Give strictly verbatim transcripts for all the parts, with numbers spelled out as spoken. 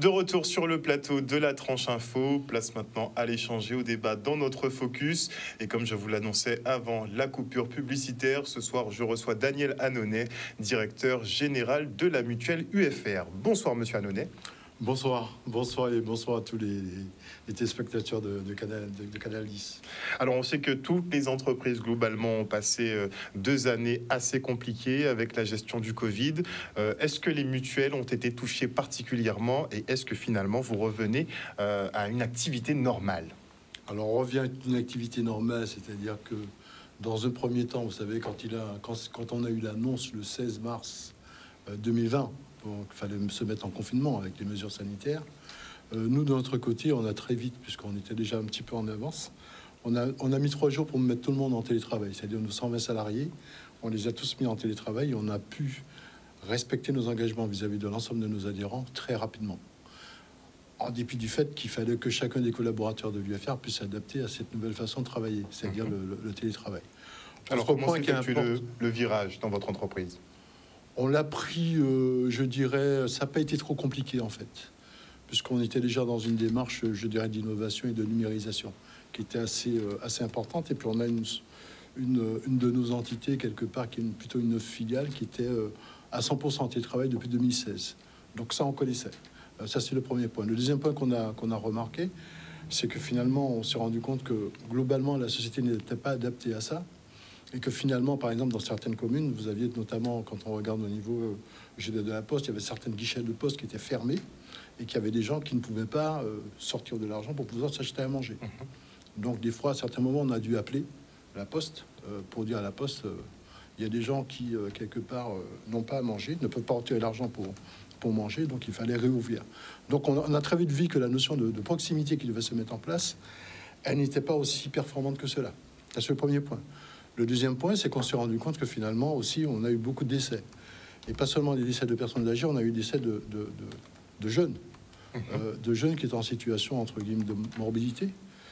De retour sur le plateau de la tranche info, place maintenant à l'échanger, au débat dans notre focus. Et comme je vous l'annonçais avant la coupure publicitaire, ce soir je reçois Daniel Annonay, directeur général de la mutuelle U F R. Bonsoir monsieur Annonay. Bonsoir, bonsoir et bonsoir à tous les, les téléspectateurs de, de, Canal, de, de Canal dix. Alors on sait que toutes les entreprises globalement ont passé deux années assez compliquées avec la gestion du Covid. Euh, est-ce que les mutuelles ont été touchées particulièrement et est-ce que finalement vous revenez euh, à une activité normale? Alors on revient à une activité normale, c'est-à-dire que dans un premier temps, vous savez, quand, il a, quand, quand on a eu l'annonce le seize mars deux mille vingt, donc il fallait se mettre en confinement avec les mesures sanitaires. Euh, nous, de notre côté, on a très vite, puisqu'on était déjà un petit peu en avance, on a, on a mis trois jours pour mettre tout le monde en télétravail. C'est-à-dire nos cent vingt salariés, on les a tous mis en télétravail et on a pu respecter nos engagements vis-à-vis de l'ensemble de nos adhérents très rapidement. En dépit du fait qu'il fallait que chacun des collaborateurs de l'U F R puisse s'adapter à cette nouvelle façon de travailler, c'est-à-dire mmh. le, le, le télétravail. Alors, comment point qui importe, le, le virage dans votre entreprise? On l'a pris, euh, je dirais, ça n'a pas été trop compliqué en fait, puisqu'on était déjà dans une démarche, je dirais, d'innovation et de numérisation qui était assez, euh, assez importante. Et puis on a une, une, une de nos entités quelque part, qui est une, plutôt une filiale, qui était euh, à cent pour cent en télétravail depuis deux mille seize. Donc ça, on connaissait. Euh, ça, c'est le premier point. Le deuxième point qu'on a, qu'on a remarqué, c'est que finalement, on s'est rendu compte que globalement, la société n'était pas adaptée à ça. Et que finalement, par exemple, dans certaines communes, vous aviez notamment, quand on regarde au niveau euh, de la Poste, il y avait certaines guichets de poste qui étaient fermés et qu'il y avait des gens qui ne pouvaient pas euh, sortir de l'argent pour pouvoir s'acheter à manger. Mmh. Donc, des fois, à certains moments, on a dû appeler la Poste euh, pour dire à la Poste, euh, il y a des gens qui, euh, quelque part, euh, n'ont pas à manger, ne peuvent pas retirer l'argent pour, pour manger, donc il fallait réouvrir. Donc, on a, on a très vite vu que la notion de, de proximité qui devait se mettre en place, elle n'était pas aussi performante que cela. C'est le premier point. Le deuxième point, c'est qu'on s'est rendu compte que finalement aussi, on a eu beaucoup de décès. Et pas seulement des décès de personnes âgées, on a eu des décès de, de, de, de jeunes. Mmh. Euh, de jeunes qui étaient en situation, entre guillemets, de morbidité.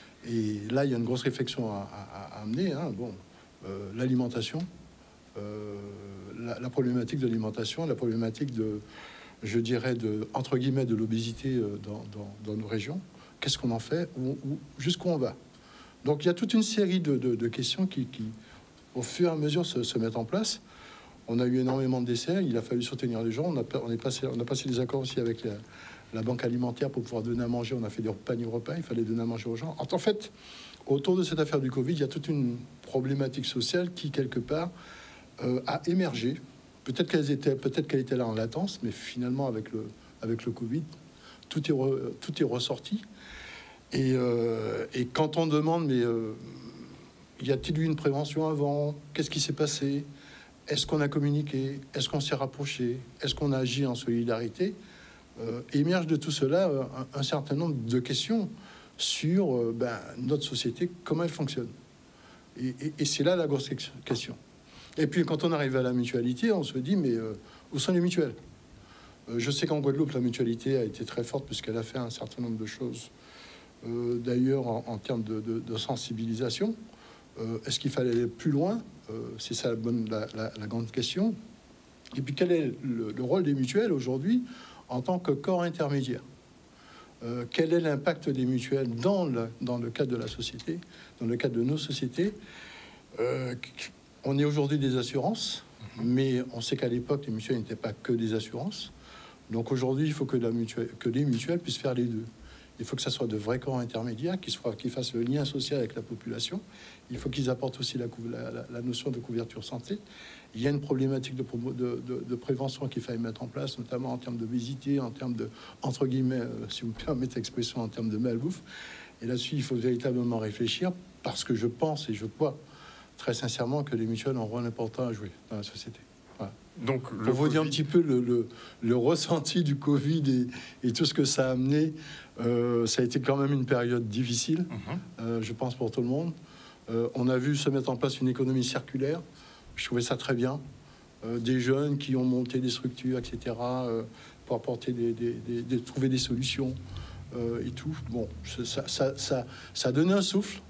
Et là, il y a une grosse réflexion à, à, à amener. Hein. Bon, euh, l'alimentation, euh, la, la problématique de l'alimentation, la problématique de, je dirais, de, entre guillemets, de l'obésité dans, dans, dans nos régions. Qu'est-ce qu'on en fait? Où, où, jusqu'où on va? Donc, il y a toute une série de, de, de questions qui... qui au fur et à mesure se, se mettre en place. On a eu énormément de décès, il a fallu soutenir les gens, on a, on est passé, on a passé des accords aussi avec la, la banque alimentaire pour pouvoir donner à manger, on a fait des paniers repas, il fallait donner à manger aux gens. En fait, autour de cette affaire du Covid, il y a toute une problématique sociale qui, quelque part, euh, a émergé. Peut-être qu'elle était, peut-être qu'elle était là en latence, mais finalement, avec le, avec le Covid, tout est, re, tout est ressorti. Et, euh, et quand on demande, mais... Euh, y a-t-il eu une prévention avant? Qu'est-ce qui s'est passé? Est-ce qu'on a communiqué? Est-ce qu'on s'est rapproché? Est-ce qu'on a agi en solidarité? euh, Émerge de tout cela euh, un, un certain nombre de questions sur euh, ben, notre société, comment elle fonctionne. Et, et, et c'est là la grosse question. Et puis quand on arrive à la mutualité, on se dit, mais euh, où sont les mutuelles? euh, Je sais qu'en Guadeloupe, la mutualité a été très forte puisqu'elle a fait un certain nombre de choses. Euh, D'ailleurs, en, en termes de, de, de sensibilisation. Euh, Est-ce qu'il fallait aller plus loin? euh, C'est ça la, bonne, la, la, la grande question. Et puis, quel est le, le rôle des mutuelles aujourd'hui en tant que corps intermédiaire? euh, Quel est l'impact des mutuelles dans le, dans le cadre de la société, dans le cadre de nos sociétés? euh, On est aujourd'hui des assurances, mais on sait qu'à l'époque, les mutuelles n'étaient pas que des assurances. Donc aujourd'hui, il faut que, la mutuelle, que les mutuelles puissent faire les deux. Il faut que ça soit de vrais corps intermédiaires qui, soient, qui fassent le lien social avec la population. Il faut qu'ils apportent aussi la, la, la notion de couverture santé. Il y a une problématique de, de, de, de prévention qu'il fallait mettre en place, notamment en termes d'obésité, en termes de, entre guillemets, euh, si vous me permettez l'expression, en termes de malbouffe. Et là-dessus, il faut véritablement réfléchir parce que je pense et je crois très sincèrement que les mutuelles ont un rôle important à jouer dans la société. Voilà. Donc, pour vous COVID... dire un petit peu le, le, le ressenti du Covid et, et tout ce que ça a amené, euh, ça a été quand même une période difficile, mm-hmm. euh, je pense, pour tout le monde. Euh, on a vu se mettre en place une économie circulaire. Je trouvais ça très bien. Euh, des jeunes qui ont monté des structures, et cetera, euh, pour apporter des, des, des, des, trouver des solutions euh, et tout. Bon, ça, ça, ça, ça a donné un souffle.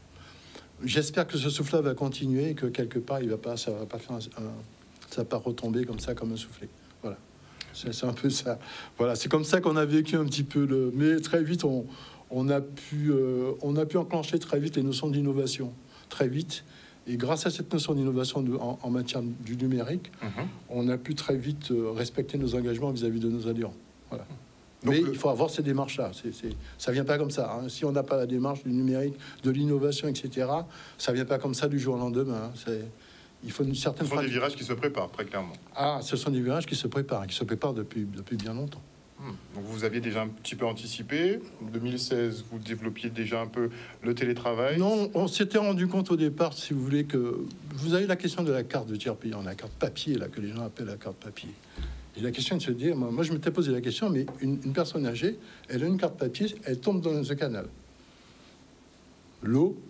J'espère que ce souffle-là va continuer et que quelque part, il va pas, ça va pas faire un, un, ça va pas retomber comme ça, comme un soufflet. Voilà. C'est un peu ça. Voilà, c'est comme ça qu'on a vécu un petit peu le... Mais très vite, on, on, a pu, euh, on a pu enclencher très vite les notions d'innovation. Très vite. Et grâce à cette notion d'innovation en, en matière du numérique, mmh. on a pu très vite euh, respecter nos engagements vis-à-vis de nos adhérents. Voilà. Donc, mais le... il faut avoir ces démarches-là. C'est, c'est... Ça ne vient pas comme ça. Hein. Si on n'a pas la démarche du numérique, de l'innovation, et cetera, ça ne vient pas comme ça du jour au lendemain. Hein. C'est... Il faut une certaine... Ce sont des virages qui se préparent, très clairement. Ah, ce sont des virages qui se préparent, qui se préparent depuis, depuis bien longtemps. Hum. Donc vous aviez déjà un petit peu anticipé. En deux mille seize, vous développiez déjà un peu le télétravail. Non, on s'était rendu compte au départ, si vous voulez, que... Vous avez la question de la carte de tiers payant, la carte papier, là, que les gens appellent la carte papier. Et la question est de se dire, moi, moi je m'étais posé la question, mais une, une personne âgée, elle a une carte papier, elle tombe dans ce canal. L'eau,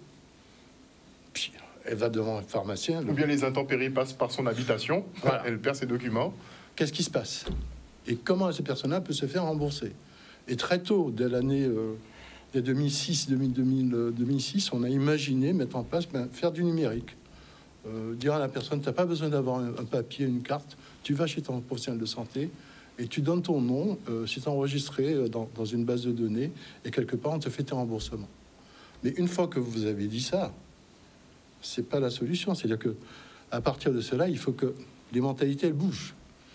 puis elle va devant un pharmacien. Ou bien les intempéries passent par son habitation, voilà. Elle perd ses documents. Qu'est-ce qui se passe? Et comment ces personnes-là peuvent se faire rembourser? Et très tôt, dès l'année euh, dès deux mille six, deux mille, deux mille, deux mille six, on a imaginé mettre en place, ben, faire du numérique. Euh, dire à la personne, tu n'as pas besoin d'avoir un, un papier, une carte, tu vas chez ton professionnel de santé et tu donnes ton nom, euh, c'est enregistré dans, dans une base de données, et quelque part, on te fait tes remboursements. Mais une fois que vous avez dit ça, c'est pas la solution. C'est-à-dire que à partir de cela, il faut que les mentalités, elles bougent.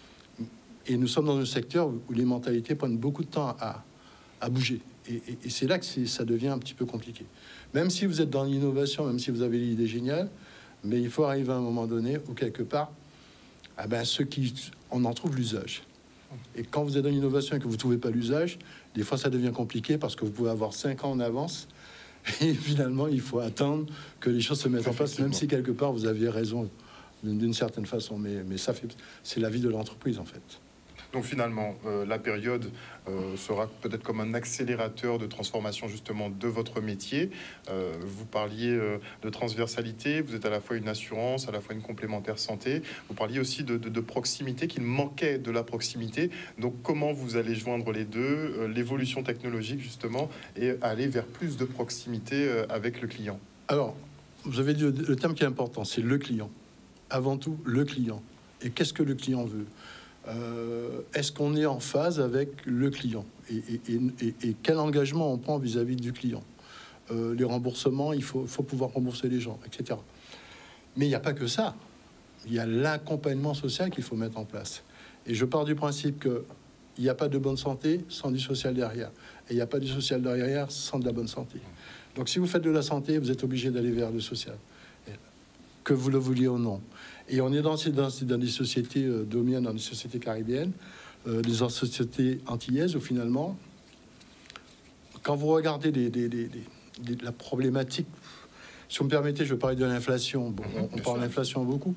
Et nous sommes dans un secteur où les mentalités prennent beaucoup de temps à, à bouger. Et, et, et c'est là que c'est, ça devient un petit peu compliqué. Même si vous êtes dans l'innovation, même si vous avez l'idée géniale, mais il faut arriver à un moment donné où, quelque part, ah ben, ceux qui, on en trouve l'usage. Et quand vous êtes dans l'innovation et que vous ne trouvez pas l'usage, des fois, ça devient compliqué parce que vous pouvez avoir cinq ans en avance. Et finalement, il faut attendre que les choses se mettent en place, même si, quelque part, vous aviez raison d'une certaine façon. Mais, mais ça fait, c'est la vie de l'entreprise, en fait. Donc finalement, euh, la période euh, sera peut-être comme un accélérateur de transformation justement de votre métier. Euh, vous parliez euh, de transversalité, vous êtes à la fois une assurance, à la fois une complémentaire santé. Vous parliez aussi de, de, de proximité, qu'il manquait de la proximité. Donc comment vous allez joindre les deux, euh, l'évolution technologique justement, et aller vers plus de proximité euh, avec le client? Alors, vous avez dit le, le terme qui est important, c'est le client. Avant tout, le client. Et qu'est-ce que le client veut? Euh, est-ce qu'on est en phase avec le client et, et, et, et quel engagement on prend vis-à-vis du client? euh, Les remboursements, il faut, faut pouvoir rembourser les gens, et cetera. Mais il n'y a pas que ça. Il y a l'accompagnement social qu'il faut mettre en place. Et je pars du principe qu'il n'y a pas de bonne santé sans du social derrière. Et il n'y a pas du social derrière sans de la bonne santé. Donc si vous faites de la santé, vous êtes obligé d'aller vers le social, que vous le vouliez ou non. Et on est dans, dans, dans des sociétés euh, domiennes, dans des sociétés caribéennes, euh, des sociétés antillaises, où finalement, quand vous regardez les, les, les, les, la problématique, si vous me permettez, je vais parler de l'inflation. Bon, on, on parle d'inflation beaucoup.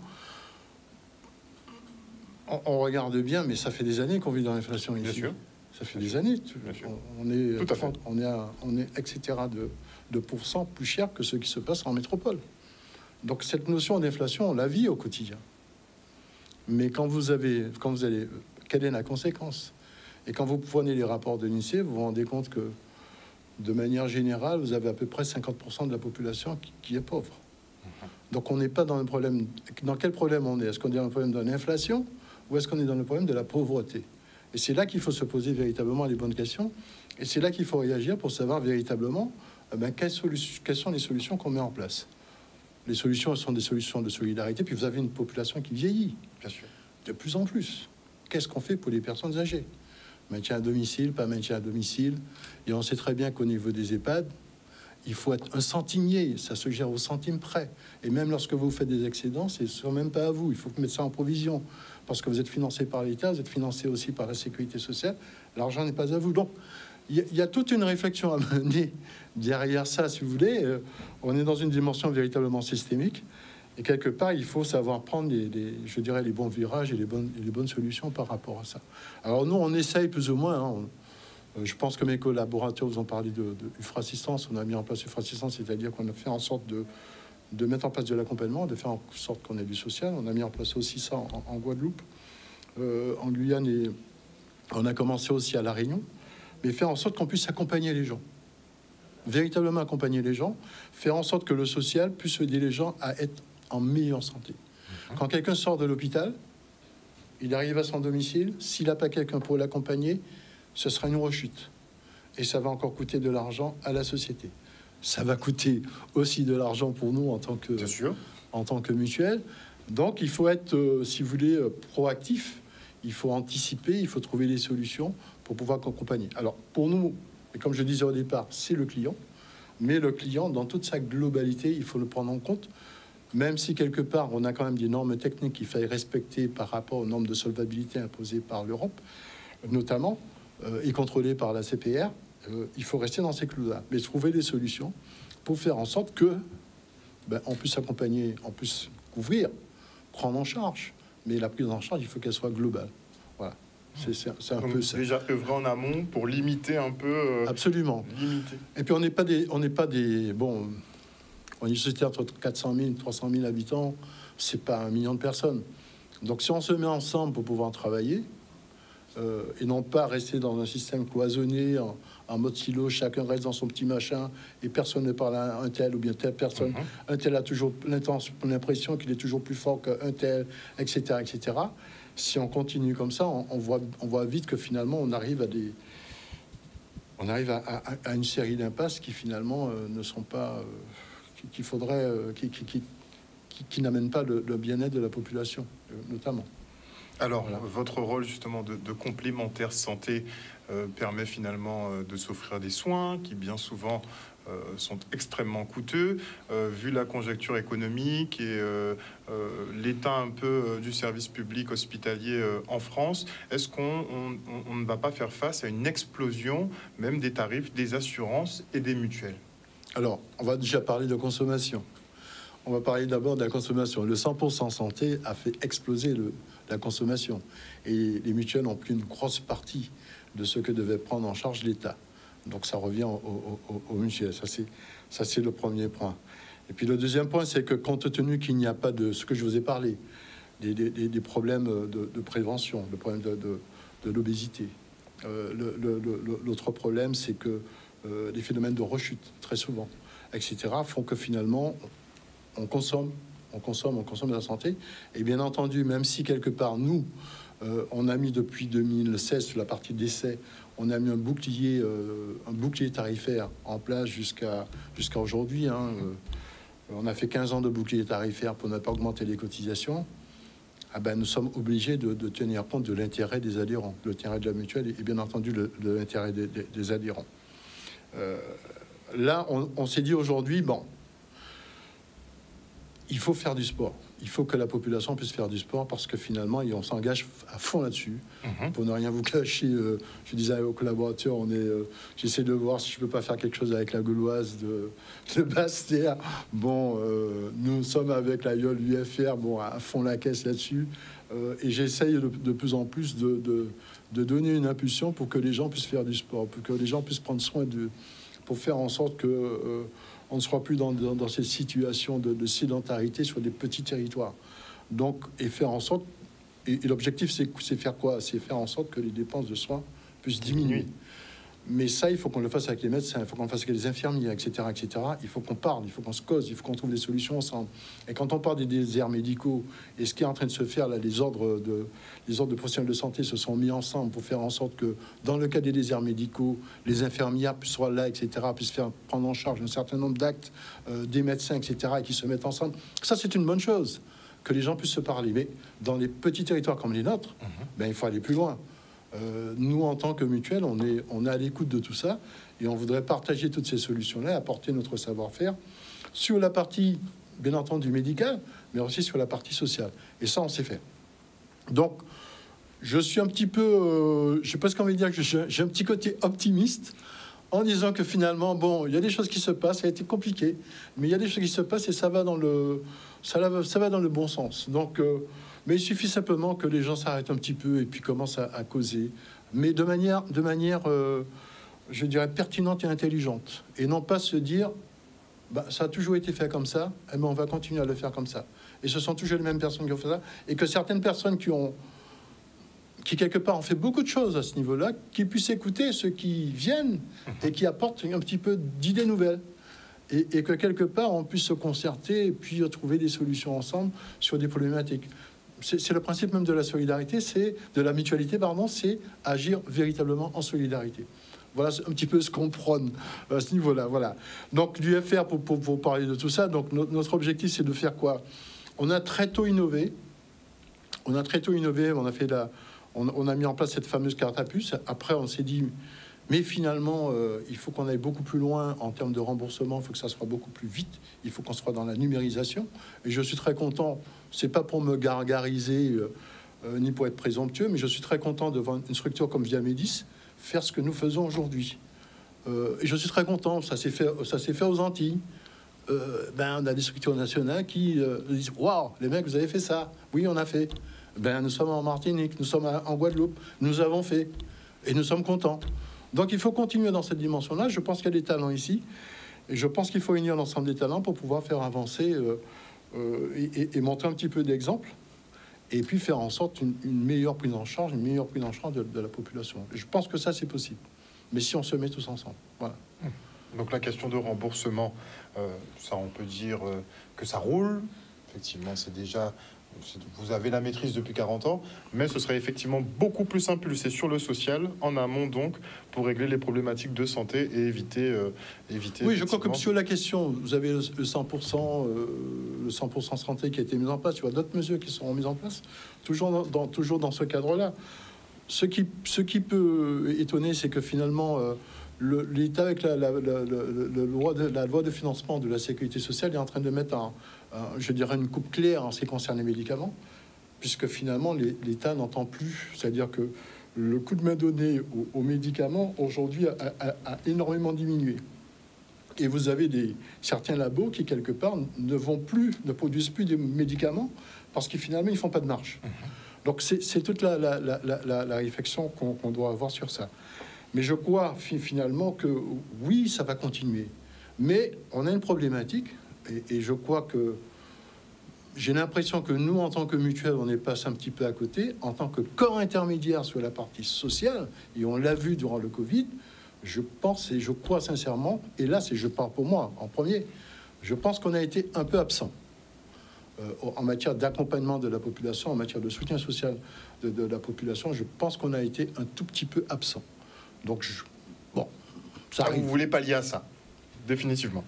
On, on regarde bien, mais ça fait des années qu'on vit dans l'inflation ici. Bien sûr. Ça fait bien des sûr. années. On, on est, Tout à fait. On est, à, on est, et cetera, de, de pourcents plus cher que ce qui se passe en métropole. Donc cette notion d'inflation, on la vit au quotidien. Mais quand vous avez, quand vous allez, quelle est la conséquence? Et quand vous prenez les rapports de l'INSEE, vous vous rendez compte que, de manière générale, vous avez à peu près cinquante pour cent de la population qui, qui est pauvre. Donc on n'est pas dans le problème. Dans quel problème on est? Est-ce qu'on est dans le problème de l'inflation ou est-ce qu'on est dans le problème de la pauvreté? Et c'est là qu'il faut se poser véritablement les bonnes questions. Et c'est là qu'il faut réagir pour savoir véritablement eh bien, quelles, solu- quelles sont les solutions qu'on met en place. Les solutions sont des solutions de solidarité. Puis vous avez une population qui vieillit, bien sûr, de plus en plus. Qu'est-ce qu'on fait pour les personnes âgées? Maintien à domicile, pas maintien à domicile. Et on sait très bien qu'au niveau des EHPAD, il faut être un centimier. Ça se gère au centime près. Et même lorsque vous faites des excédents, c'est même pas à vous. Il faut mettre ça en provision. Parce que vous êtes financé par l'État, vous êtes financé aussi par la sécurité sociale. L'argent n'est pas à vous. Donc, il y, y a toute une réflexion à mener derrière ça, si vous voulez. Euh, on est dans une dimension véritablement systémique. Et quelque part, il faut savoir prendre, les, les, je dirais, les bons virages et les bonnes, les bonnes solutions par rapport à ça. Alors nous, on essaye plus ou moins. Hein, on, euh, je pense que mes collaborateurs vous ont parlé de, de Ufra Assistance. On a mis en place Ufra Assistance, c'est-à-dire qu'on a fait en sorte de, de mettre en place de l'accompagnement, de faire en sorte qu'on ait du social. On a mis en place aussi ça en, en Guadeloupe, euh, en Guyane, et on a commencé aussi à La Réunion. Mais faire en sorte qu'on puisse accompagner les gens, véritablement accompagner les gens, faire en sorte que le social puisse aider les gens à être en meilleure santé. Quand quelqu'un sort de l'hôpital, il arrive à son domicile, s'il n'a pas quelqu'un pour l'accompagner, ce sera une rechute. Et ça va encore coûter de l'argent à la société. Ça va coûter aussi de l'argent pour nous en tant que, Bien sûr. en tant que mutuelle. Donc il faut être, euh, si vous voulez, euh, proactif. Il faut anticiper, il faut trouver des solutions pour pouvoir accompagner. Alors pour nous, et comme je disais au départ, c'est le client. Mais le client, dans toute sa globalité, il faut le prendre en compte. Même si quelque part, on a quand même des normes techniques qu'il faille respecter par rapport aux normes de solvabilité imposées par l'Europe, notamment, euh, et contrôlées par la C P R, euh, il faut rester dans ces clous-là. Mais trouver des solutions pour faire en sorte que ben, on puisse accompagner, on puisse couvrir, prendre en charge. Mais la prise en charge, il faut qu'elle soit globale. Voilà. C'est un Donc, peu ça. Déjà œuvrer en amont pour limiter un peu. Euh, Absolument. Limiter. Et puis on n'est pas des, on n'est pas des, bon, on est une société entre quatre cent mille, trois cent mille habitants, c'est pas un million de personnes. Donc si on se met ensemble pour pouvoir travailler euh, et non pas rester dans un système cloisonné en, en mode silo, chacun reste dans son petit machin et personne ne parle à un tel ou bien telle personne. Mm-hmm. Un tel a toujours l'impression qu'il est toujours plus fort qu'un tel, et cetera, et cetera. Si on continue comme ça, on, on, voit, on voit vite que finalement, on arrive à des, on arrive à, à, à une série d'impasses qui finalement euh, ne sont pas, euh, qu'il faudrait, euh, qui, qui, qui, qui, qui n'amènent pas le, le bien-être de la population, euh, notamment. Alors, Voilà. Votre rôle justement de, de complémentaire santé euh, permet finalement euh, de s'offrir des soins qui bien souvent Euh, sont extrêmement coûteux, euh, vu la conjoncture économique et euh, euh, l'état un peu euh, du service public hospitalier euh, en France. Est-ce qu'on on, on ne va pas faire face à une explosion même des tarifs des assurances et des mutuelles? Alors, on va déjà parler de consommation. On va parler d'abord de la consommation. Le cent pour cent santé a fait exploser le, la consommation. Et les mutuelles ont pris une grosse partie de ce que devait prendre en charge l'État. Donc ça revient au, au, au, au mutuel. Ça c'est, ça c'est le premier point. Et puis le deuxième point, c'est que compte tenu qu'il n'y a pas de ce que je vous ai parlé, des, des, des problèmes de, de prévention, le problème de, de, de l'obésité. Euh, le, le, le, l'autre problème, c'est que euh, les phénomènes de rechute, très souvent, et cetera, font que finalement, on consomme, on consomme, on consomme de la santé. Et bien entendu, même si quelque part, nous, euh, on a mis depuis deux mille seize, sur la partie décès, on a mis un bouclier, euh, un bouclier tarifaire en place jusqu'à jusqu'à aujourd'hui. Hein. Euh, on a fait quinze ans de bouclier tarifaire pour ne pas augmenter les cotisations. Ah ben, nous sommes obligés de, de tenir compte de l'intérêt des adhérents, de l'intérêt de la mutuelle et bien entendu de, de l'intérêt des, des, des adhérents. Euh, là, on, on s'est dit aujourd'hui, bon, il faut faire du sport. Il faut que la population puisse faire du sport parce que finalement, on s'engage à fond là-dessus. Mmh. Pour ne rien vous cacher, euh, je disais aux collaborateurs, on est, euh, j'essaie de voir si je peux pas faire quelque chose avec la Gauloise de, de Basse-Terre. Bon, euh, nous sommes avec la I O L U F R, bon, à fond la caisse là-dessus. Euh, et j'essaye de, de plus en plus de, de, de donner une impulsion pour que les gens puissent faire du sport, pour que les gens puissent prendre soin de, pour faire en sorte que euh, on ne soit plus dans, dans, dans cette situation de, de sédentarité sur des petits territoires. Donc, et faire en sorte... Et, et l'objectif, c'est, c'est faire quoi? C'est faire en sorte que les dépenses de soins puissent diminuer. Mais ça, il faut qu'on le fasse avec les médecins, il faut qu'on le fasse avec les infirmières, et cetera, et cetera. Il faut qu'on parle, il faut qu'on se cause, il faut qu'on trouve des solutions ensemble. Et quand on parle des déserts médicaux, et ce qui est en train de se faire, là, les ordres de, les ordres de professionnels de santé se sont mis ensemble pour faire en sorte que, dans le cas des déserts médicaux, les infirmières puissent être là, et cetera, puissent faire prendre en charge un certain nombre d'actes euh, des médecins, et cetera, et qui se mettent ensemble. Ça, c'est une bonne chose, que les gens puissent se parler. Mais dans les petits territoires comme les nôtres, mmh. ben, il faut aller plus loin. Euh, nous, en tant que mutuelle, on est, on est à l'écoute de tout ça et on voudrait partager toutes ces solutions-là, apporter notre savoir-faire sur la partie, bien entendu, médicale, mais aussi sur la partie sociale. Et ça, on sait faire. Donc, je suis un petit peu... Euh, je sais pas ce qu'on veut dire, que j'ai, j'ai un petit côté optimiste en disant que finalement, bon, il y a des choses qui se passent, ça a été compliqué, mais il y a des choses qui se passent et ça va dans le, ça va, ça va dans le bon sens. Donc... Euh, Mais il suffit simplement que les gens s'arrêtent un petit peu et puis commencent à, à causer, mais de manière, de manière euh, je dirais, pertinente et intelligente. Et non pas se dire, bah, ça a toujours été fait comme ça, eh ben on va continuer à le faire comme ça. Et ce sont toujours les mêmes personnes qui ont fait ça. Et que certaines personnes qui ont, qui quelque part ont fait beaucoup de choses à ce niveau-là, qui puissent écouter ceux qui viennent et qui apportent un petit peu d'idées nouvelles. Et, et que quelque part, on puisse se concerter et puis trouver des solutions ensemble sur des problématiques. c'est le principe même de la solidarité, c'est de la mutualité, pardon, c'est agir véritablement en solidarité. Voilà un petit peu ce qu'on prône à ce niveau-là. Voilà. Donc l'U F R, pour, pour, pour parler de tout ça, donc no, notre objectif, c'est de faire quoi? On a très tôt innové. On a très tôt innové. On a fait la, on, on a mis en place cette fameuse carte à puce. Après, on s'est dit, mais finalement, euh, il faut qu'on aille beaucoup plus loin en termes de remboursement. Il faut que ça soit beaucoup plus vite. Il faut qu'on soit dans la numérisation. Et je suis très content. C'est pas pour me gargariser euh, euh, ni pour être présomptueux, mais je suis très content de voir une structure comme Viamédis faire ce que nous faisons aujourd'hui. Euh, et je suis très content, ça s'est fait, ça s'est fait aux Antilles. Euh, ben, on a des structures nationales qui euh, disent « Waouh, les mecs, vous avez fait ça ?» Oui, on a fait. Ben, nous sommes en Martinique, nous sommes en Guadeloupe, nous avons fait. Et nous sommes contents. Donc il faut continuer dans cette dimension-là. Je pense qu'il y a des talents ici. Et je pense qu'il faut unir l'ensemble des talents pour pouvoir faire avancer euh, euh, et, et montrer un petit peu d'exemple. Et puis faire en sorte une, une meilleure prise en charge, une meilleure prise en charge de, de la population. Et je pense que ça, c'est possible. Mais si on se met tous ensemble. Voilà. Donc la question de remboursement, euh, ça, on peut dire euh, que ça roule. Effectivement, c'est déjà... Vous avez la maîtrise depuis quarante ans, mais ce serait effectivement beaucoup plus impulsé sur le social, en amont donc, pour régler les problématiques de santé et éviter... Euh, éviter oui, je crois que sur la question, vous avez le cent pour cent, euh, le cent pour cent santé qui a été mis en place, il y a d'autres mesures qui seront mises en place, toujours dans, dans, toujours dans ce cadre-là. Ce qui, ce qui peut étonner, c'est que finalement... Euh, l'État, avec la, la, la, la, la, loi de, la loi de financement de la sécurité sociale, est en train de mettre, un, un, je dirais, une coupe claire en ce qui concerne les médicaments, puisque finalement, l'État n'entend plus. C'est-à-dire que le coût de main donné aux, aux médicaments, aujourd'hui, a, a, a énormément diminué. Et vous avez des, certains labos qui, quelque part, ne vont plus, ne produisent plus de médicaments, parce que finalement, ils ne font pas de marge. Donc, c'est toute la, la, la, la, la réflexion qu'on qu'on doit avoir sur ça. Mais je crois finalement que oui, ça va continuer. Mais on a une problématique, et, et je crois que j'ai l'impression que nous, en tant que mutuelle, on est passé un petit peu à côté. En tant que corps intermédiaire sur la partie sociale, et on l'a vu durant le Covid, je pense et je crois sincèrement, et là, c'est je parle pour moi en premier, je pense qu'on a été un peu absent euh, en matière d'accompagnement de la population, en matière de soutien social de, de la population. Je pense qu'on a été un tout petit peu absent. Donc, je, bon, ça arrive. Vous voulez pallier à ça, définitivement.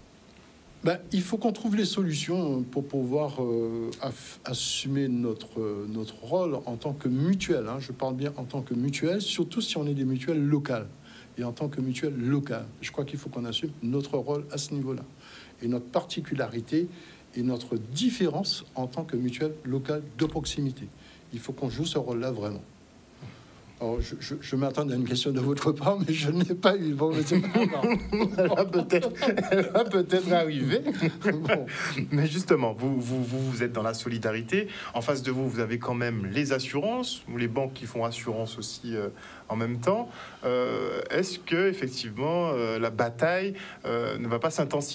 Ben, il faut qu'on trouve les solutions pour pouvoir euh, assumer notre, euh, notre rôle en tant que mutuelle. Hein. Je parle bien en tant que mutuelle, surtout si on est des mutuelles locales. Et en tant que mutuelle locale, je crois qu'il faut qu'on assume notre rôle à ce niveau-là. Et notre particularité et notre différence en tant que mutuelle locale de proximité. Il faut qu'on joue ce rôle-là vraiment. Alors, je, je, je m'attends à une question de votre part, mais je n'ai pas eu. Bon, mais c'est pas grave. Elle va peut-être, elle va peut-être arriver. Bon. Mais justement, vous, vous, vous, vous êtes dans la solidarité. En face de vous, vous avez quand même les assurances, ou les banques qui font assurance aussi euh, en même temps. Euh, est-ce que effectivement euh, la bataille euh, ne va pas s'intensifier ?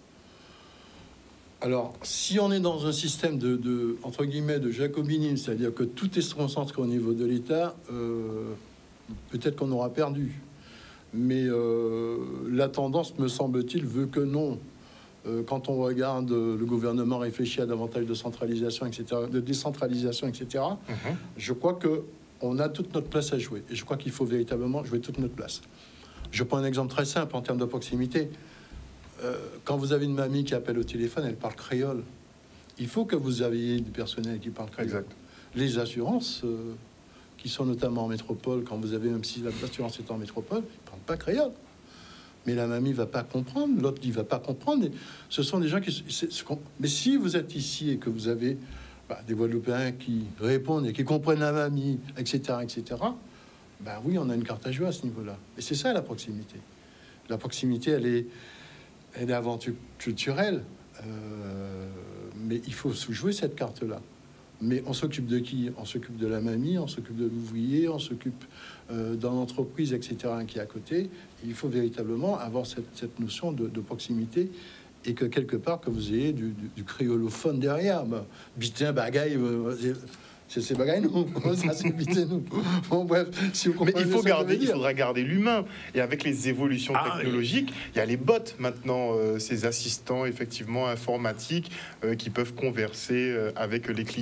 Alors, si on est dans un système de, de entre guillemets, de jacobinisme, c'est-à-dire que tout est concentré au niveau de l'État, euh, peut-être qu'on aura perdu. Mais euh, la tendance, me semble-t-il, veut que non. Euh, quand on regarde euh, le gouvernement réfléchir à davantage de centralisation, et cetera, de décentralisation, et cetera, mm-hmm. je crois que on a toute notre place à jouer. Et je crois qu'il faut véritablement jouer toute notre place. Je prends un exemple très simple en termes de proximité. Euh, quand vous avez une mamie qui appelle au téléphone, elle parle créole. Il faut que vous ayez du personnel qui parle créole. Exact. Les assurances, euh, qui sont notamment en métropole, quand vous avez, même si l'assurance est en métropole, ils ne parlent pas créole. Mais la mamie ne va pas comprendre, l'autre ne va pas comprendre. Et ce sont des gens qui... C'est, c'est, mais si vous êtes ici et que vous avez bah, des Guadeloupéens qui répondent et qui comprennent la mamie, et cetera, et cetera, ben oui, on a une carte à jouer à ce niveau-là. Et c'est ça, la proximité. La proximité, elle est... Elle est avant tout culturelle, euh, mais il faut jouer cette carte-là. Mais on s'occupe de qui? On s'occupe de la mamie, on s'occupe de l'ouvrier, on s'occupe euh, dans l'entreprise, et cetera, qui est à côté. Et il faut véritablement avoir cette, cette notion de, de proximité et que quelque part, que vous ayez du, du, du créolophone derrière. Bah, bitin, bagaille... Euh, C'est ces bagailles, nous. Ça, c'est vite, nous. Bon, bref, si vous mais il faut garder, il faudra garder l'humain. Et avec les évolutions ah, technologiques, oui. il y a les bots maintenant, euh, ces assistants effectivement informatiques euh, qui peuvent converser euh, avec les clients.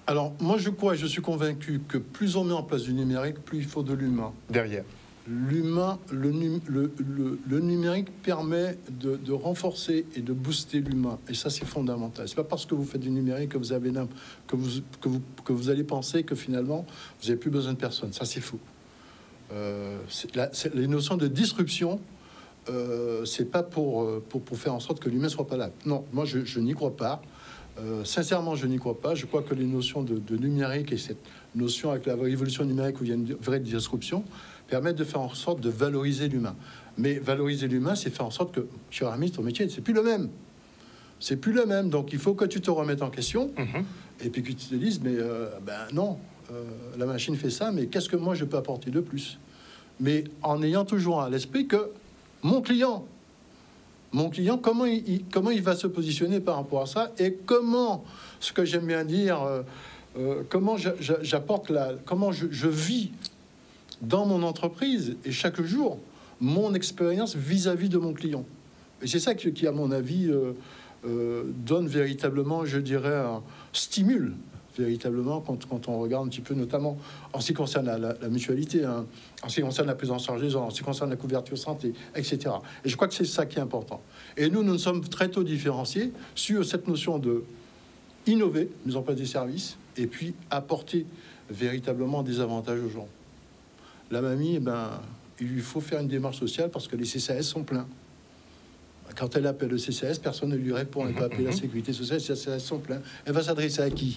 Alors, moi, je crois et je suis convaincu que plus on met en place du numérique, plus il faut de l'humain. Derrière. L'humain, le, le, le, le numérique permet de, de renforcer et de booster l'humain. Et ça, c'est fondamental. C'est pas parce que vous faites du numérique que vous, avez, que vous, que vous, que vous allez penser que finalement, vous n'avez plus besoin de personne. Ça, c'est faux. Euh, c'est la, c'est les notions de disruption, euh, c'est pas pour, pour, pour faire en sorte que l'humain soit pas là. Non, moi, je, je n'y crois pas. Euh, sincèrement, je n'y crois pas. Je crois que les notions de, de numérique et cette notion avec la révolution numérique où il y a une vraie disruption permettent de faire en sorte de valoriser l'humain. Mais valoriser l'humain, c'est faire en sorte que, cher ami, ton métier, c'est plus le même. C'est plus le même. Donc, il faut que tu te remettes en question mmh. et puis que tu te dises, mais euh, ben non, euh, la machine fait ça, mais qu'est-ce que moi, je peux apporter de plus? Mais en ayant toujours à l'esprit que mon client, mon client, comment il, il, comment il va se positionner par rapport à ça et comment, ce que j'aime bien dire, euh, euh, comment j'apporte la... comment je, je vis dans mon entreprise et chaque jour mon expérience vis-à-vis de mon client. Et c'est ça qui, qui à mon avis, euh, euh, donne véritablement, je dirais, un stimule véritablement quand, quand on regarde un petit peu, notamment en ce qui concerne la, la, la mutualité, hein, en ce qui concerne la prise en charge des gens, en ce qui concerne la couverture santé, et cetera. Et je crois que c'est ça qui est important. Et nous, nous nous sommes très tôt différenciés sur cette notion de innover, mise en place des services, et puis apporter véritablement des avantages aux gens. La mamie, eh ben, il lui faut faire une démarche sociale parce que les C C A S sont pleins. Quand elle appelle le C C A S, personne ne lui répond. Elle peut appeler la sécurité sociale, les C C A S sont pleins. Elle va s'adresser à qui?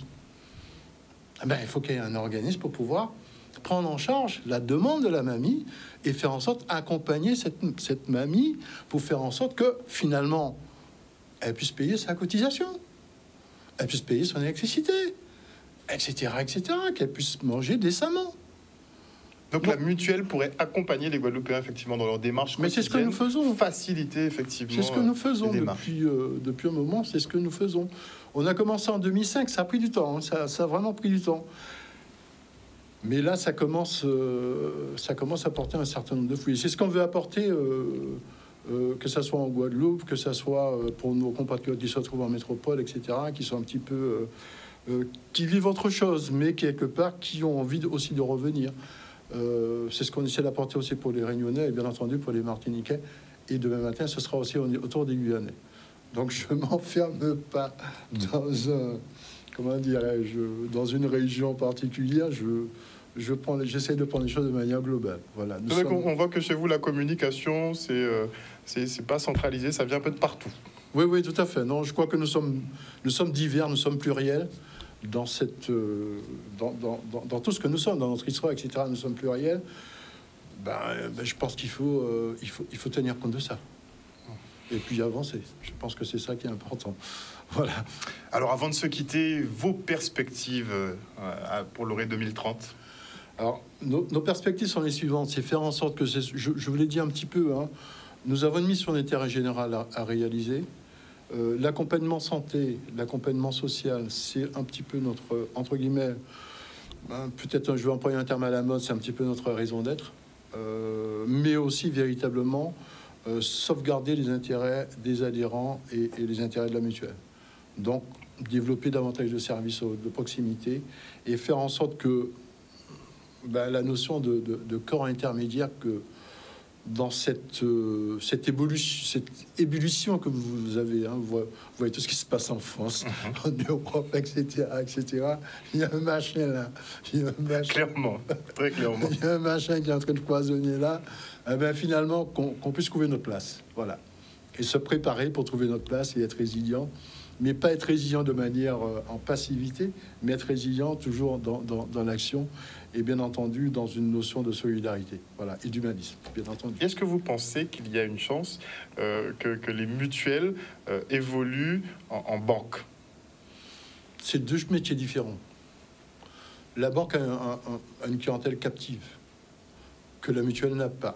Eh ben, il faut qu'il y ait un organisme pour pouvoir prendre en charge la demande de la mamie et faire en sorte d'accompagner cette, cette mamie pour faire en sorte que, finalement, elle puisse payer sa cotisation, elle puisse payer son électricité, et cetera, et cetera, qu'elle puisse manger décemment. Donc bon. La mutuelle pourrait accompagner les Guadeloupéens effectivement dans leur démarche. Mais c'est ce que nous faisons. Faciliter effectivement. C'est ce que nous faisons depuis, euh, depuis un moment. C'est ce que nous faisons. On a commencé en deux mille cinq. Ça a pris du temps. Hein, ça, ça a vraiment pris du temps. Mais là, ça commence, euh, ça commence à porter un certain nombre de fruits. C'est ce qu'on veut apporter, euh, euh, que ça soit en Guadeloupe, que ça soit pour nos compatriotes qui se retrouvent en métropole, et cetera, qui sont un petit peu, euh, euh, qui vivent autre chose, mais quelque part qui ont envie de, aussi de revenir. Euh, c'est ce qu'on essaie d'apporter aussi pour les Réunionnais et bien entendu pour les Martiniquais. Et demain matin, ce sera aussi autour des Guyanais. Donc je m'enferme pas dans un, comment dirais-je, dans une région particulière. Je, je prends, j'essaie de prendre les choses de manière globale. Voilà. C'est vrai sommes... qu'on voit que chez vous la communication, c'est, euh, c'est, c'est pas centralisé, ça vient un peu de partout. Oui, oui, tout à fait. Non, je crois que nous sommes, nous sommes divers, nous sommes pluriels. Dans, cette, euh, dans, dans, dans, dans tout ce que nous sommes, dans notre histoire, et cetera, nous sommes pluriels. Ben, ben, je pense qu'il faut, euh, il faut, il faut tenir compte de ça. Et puis avancer. Je pense que c'est ça qui est important. Voilà. Alors, avant de se quitter, vos perspectives euh, pour l'O R E deux mille trente? Alors, nos, nos perspectives sont les suivantes. C'est faire en sorte que, je, je vous l'ai dit un petit peu, hein, nous avons une mission d'intérêt général à, à réaliser. Euh, l'accompagnement santé, l'accompagnement social, c'est un petit peu notre, entre guillemets, ben, peut-être je vais employer un terme à la mode, c'est un petit peu notre raison d'être, euh, mais aussi véritablement euh, sauvegarder les intérêts des adhérents et, et les intérêts de la mutuelle. Donc, développer davantage de services de proximité et faire en sorte que ben, la notion de, de, de corps intermédiaire que dans cette, euh, cette, évolution, cette ébullition que vous avez, hein, vous, vous voyez tout ce qui se passe en France, mm-hmm. en Europe, et cetera, et cetera. Il y a un machin là. Il y a un machin. Clairement, très clairement. Il y a un machin qui est en train de poisonner là. Eh bien, finalement, qu'on, qu'on puisse trouver notre place. Voilà. Et se préparer pour trouver notre place et être résilient. Mais pas être résilient de manière euh, en passivité, mais être résilient toujours dans, dans, dans l'action et bien entendu dans une notion de solidarité, voilà, et d'humanisme, bien entendu. Est-ce que vous pensez qu'il y a une chance euh, que, que les mutuelles euh, évoluent en, en banque? C'est deux métiers différents. La banque a, un, un, a une clientèle captive que la mutuelle n'a pas.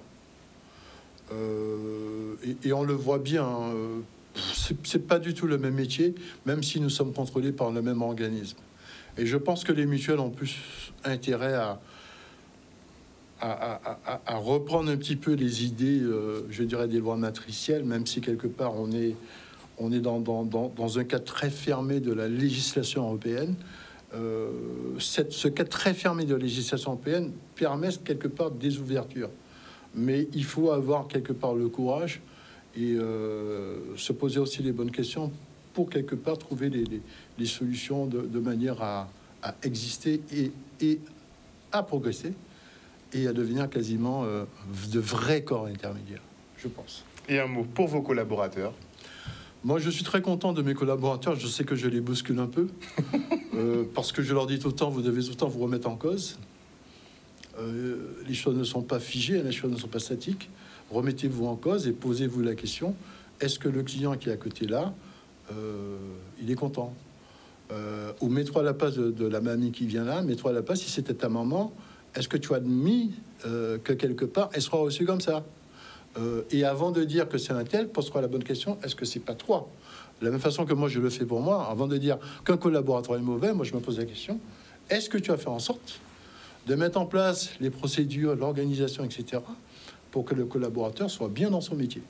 Euh, et, et on le voit bien, hein, c'est, c'est pas du tout le même métier, même si nous sommes contrôlés par le même organisme. Et je pense que les mutuelles ont plus intérêt à, à, à, à, à reprendre un petit peu les idées, euh, je dirais, des lois matricielles, même si quelque part on est, on est dans, dans, dans, dans un cadre très fermé de la législation européenne. euh, cette, ce cas très fermé de la législation européenne permet quelque part des ouvertures. Mais il faut avoir quelque part le courage et euh, se poser aussi les bonnes questions pour quelque part trouver les, les, les solutions de, de manière à, à exister et, et à progresser et à devenir quasiment euh, de vrais corps intermédiaires, je pense. Et un mot pour vos collaborateurs. Moi, je suis très content de mes collaborateurs. Je sais que je les bouscule un peu euh, parce que je leur dis tout le temps, vous devez tout le temps vous remettre en cause. Euh, les choses ne sont pas figées, les choses ne sont pas statiques. Remettez-vous en cause et posez-vous la question, est-ce que le client qui est à côté là, euh, il est content euh, Ou mets-toi à la place de, de la mamie qui vient là, mets-toi à la place, si c'était ta maman, est-ce que tu as admis euh, que quelque part, elle sera reçue comme ça euh, Et avant de dire que c'est un tel, pose-toi la bonne question, est-ce que c'est pas toi? De la même façon que moi, je le fais pour moi, avant de dire qu'un collaborateur est mauvais, moi, je me pose la question, est-ce que tu as fait en sorte de mettre en place les procédures, l'organisation, et cetera, pour que le collaborateur soit bien dans son métier.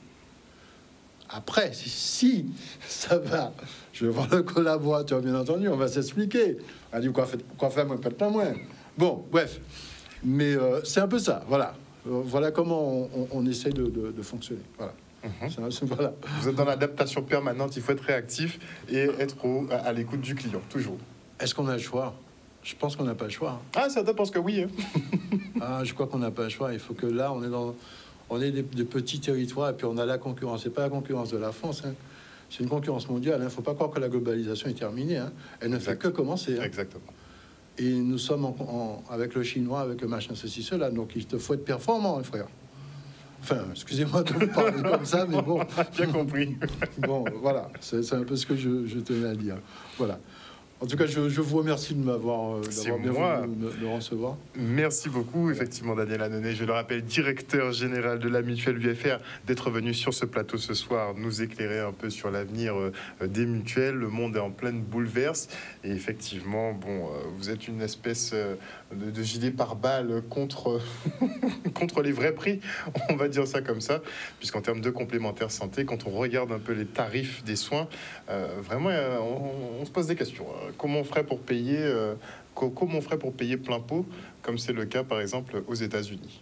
Après, si, si ça va, je vais voir le collaborateur, bien entendu, on va s'expliquer. On dit quoi, quoi faire, moi, peut-être pas moins. Bon, bref. Mais euh, c'est un peu ça, voilà. Euh, voilà comment on, on, on essaie de, de, de fonctionner. Voilà. Mmh. Ça, c'est, voilà. Vous êtes dans l'adaptation permanente, il faut être réactif et être au, à, à l'écoute du client, toujours. Est-ce qu'on a le choix? Je pense qu'on n'a pas le choix. Ah, certains pensent que oui. Hein. Ah, je crois qu'on n'a pas le choix. Il faut que là, on est dans, on est des, des petits territoires et puis on a la concurrence. C'est pas la concurrence de la France. Hein. C'est une concurrence mondiale. Il hein. ne faut pas croire que la globalisation est terminée. Hein. Elle ne exact. fait que commencer. Hein. Exactement. Et nous sommes en, en, avec le chinois, avec le machin, ceci, cela. Donc il te faut être performant, hein, frère. Enfin, excusez-moi de vous parler comme ça, mais bon. Bien compris. Bon, voilà. C'est, c'est un peu ce que je, je tenais à dire. Voilà. En tout cas, je, je vous remercie de m'avoir euh, d'avoir bien voulu me, me recevoir. Merci beaucoup, effectivement, Daniel Annonay. Je le rappelle, directeur général de la Mutuelle U F R, d'être venu sur ce plateau ce soir, nous éclairer un peu sur l'avenir euh, des mutuelles. Le monde est en pleine bouleverse. Et effectivement, bon, euh, vous êtes une espèce euh, de, de gilet pare-balles contre, contre les vrais prix, on va dire ça comme ça. Puisqu'en termes de complémentaires santé, quand on regarde un peu les tarifs des soins, euh, vraiment, euh, on, on se pose des questions. Comment on ferait pour payer, euh, comment on ferait pour payer plein pot, comme c'est le cas par exemple aux États-Unis?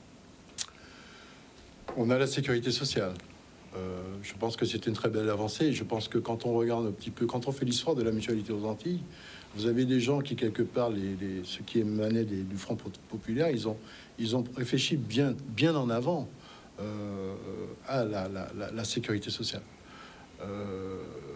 On a la sécurité sociale. Euh, je pense que c'est une très belle avancée. Je pense que quand on regarde un petit peu, quand on fait l'histoire de la mutualité aux Antilles, vous avez des gens qui quelque part, les, les, ceux qui émanaient des, du Front populaire, ils ont, ils ont réfléchi bien, bien en avant euh, à la, la, la, la sécurité sociale. Euh,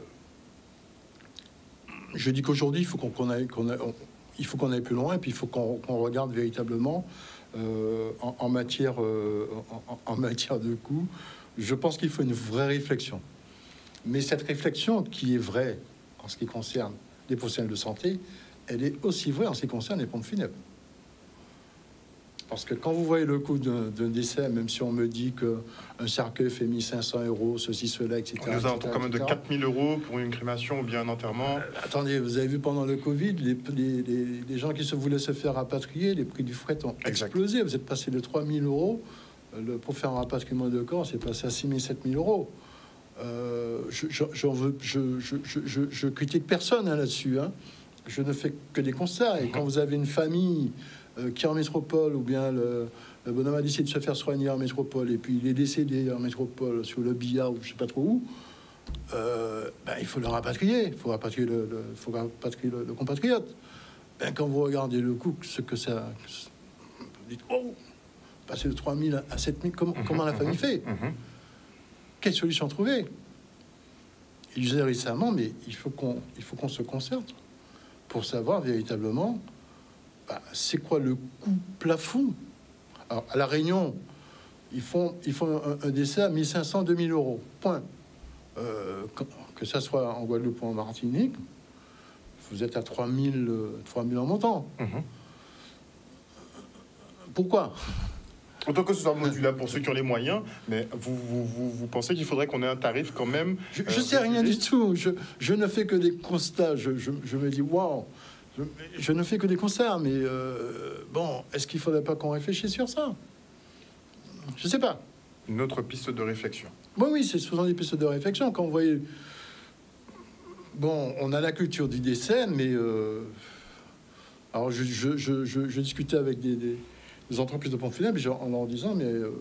Je dis qu'aujourd'hui, il faut qu'on, qu'on aille, qu'on aille, on, il faut qu'on aille plus loin, et puis il faut qu'on, qu'on regarde véritablement euh, en, en, matière, euh, en, en matière de coûts. Je pense qu'il faut une vraie réflexion. Mais cette réflexion qui est vraie en ce qui concerne les professionnels de santé, elle est aussi vraie en ce qui concerne les pompes funèbres. Parce que quand vous voyez le coût d'un, d'un décès, même si on me dit qu'un cercueil fait mille cinq cents euros, ceci, cela, et cetera. On nous a quand même de quatre mille euros pour une crémation ou bien un enterrement. Euh, attendez, vous avez vu pendant le Covid, les, les, les, les gens qui se voulaient se faire rapatrier, les prix du fret ont exact. explosé. Vous êtes passé de trois mille euros le, pour faire un rapatriement de corps, c'est passé à six mille, sept mille euros. Euh, je, je, j'en veux, je, je, je, je critique personne hein, là-dessus. Hein. Je ne fais que des constats. Et quand vous avez une famille euh, qui est en métropole, ou bien le, le bonhomme a décidé de se faire soigner en métropole, et puis il est décédé en métropole sur le billard ou je sais pas trop où, euh, ben, il faut le rapatrier. Il faut rapatrier le, le, faut rapatrier le, le compatriote. Ben, quand vous regardez le coût, ce que ça... Vous dites, oh, passer de trois mille à sept mille, comment, mmh, comment la famille mmh, fait mmh. Quelle solution trouver? Il disait récemment, mais il faut qu'on, il faut qu'on se concerte pour savoir véritablement bah, c'est quoi le coût plafond. Alors, à La Réunion, ils font, ils font un, un décès à mille cinq cents, deux mille euros, point. Euh, que, que ça soit en Guadeloupe ou en Martinique, vous êtes à trois mille, trois mille en montant. Mmh. Pourquoi? Autant que ce soit modulable pour ceux qui ont les moyens, mais vous, vous, vous, vous pensez qu'il faudrait qu'on ait un tarif quand même? Je ne euh, sais rien du tout. Je, je ne fais que des constats. Je, je, je me dis, waouh, je, je ne fais que des constats. Mais euh, bon, est-ce qu'il ne faudrait pas qu'on réfléchisse sur ça? Je ne sais pas. Une autre piste de réflexion. Bon, oui, c'est souvent des pistes de réflexion. Quand vous voyez... Bon, on a la culture du décès, mais... Euh, Alors, je, je, je, je, je discutais avec des, des, des entreprises de pompes funèbres en leur disant, mais, euh,